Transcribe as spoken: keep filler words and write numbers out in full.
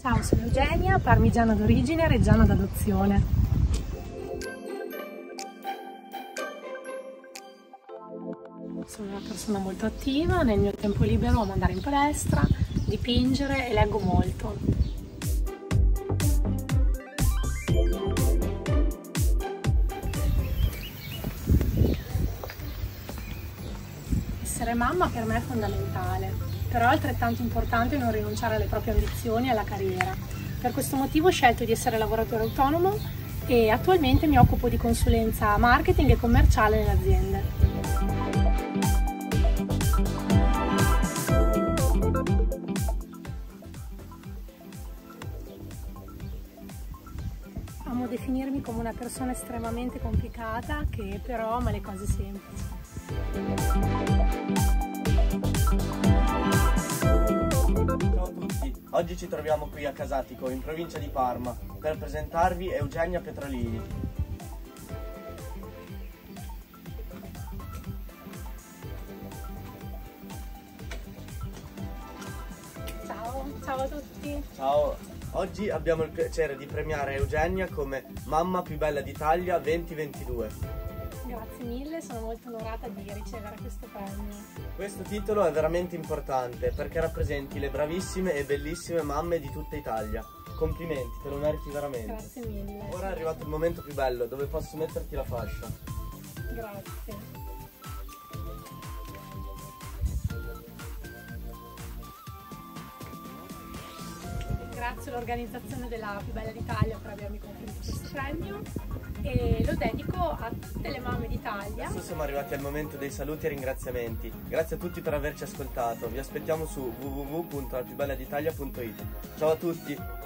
Ciao, sono Eugenia, parmigiana d'origine, reggiana d'adozione. Sono una persona molto attiva, nel mio tempo libero amo andare in palestra, dipingere e leggo molto. Essere mamma per me è fondamentale, però è altrettanto importante non rinunciare alle proprie ambizioni e alla carriera. Per questo motivo ho scelto di essere lavoratore autonomo e attualmente mi occupo di consulenza marketing e commerciale nelle aziende. Amo definirmi come una persona estremamente complicata che però ama le cose semplici. Ciao a tutti, oggi ci troviamo qui a Casatico, in provincia di Parma, per presentarvi Eugenia Petrolini. Ciao, ciao a tutti! Ciao, oggi abbiamo il piacere di premiare Eugenia come Mamma più bella d'Italia duemilaventidue. Grazie mille, sono molto onorata di ricevere questo premio. Questo titolo è veramente importante perché rappresenti le bravissime e bellissime mamme di tutta Italia. Complimenti, te lo meriti veramente. Grazie mille. Ora è arrivato il momento più bello, dove posso metterti la fascia. Grazie. Ringrazio l'organizzazione della Più Bella d'Italia per avermi conferito questo premio e lo dedico a tutte le mamme d'Italia. Adesso siamo arrivati al momento dei saluti e ringraziamenti. Grazie a tutti per averci ascoltato. Vi aspettiamo su w w w punto la più bella d'italia punto it. Ciao a tutti!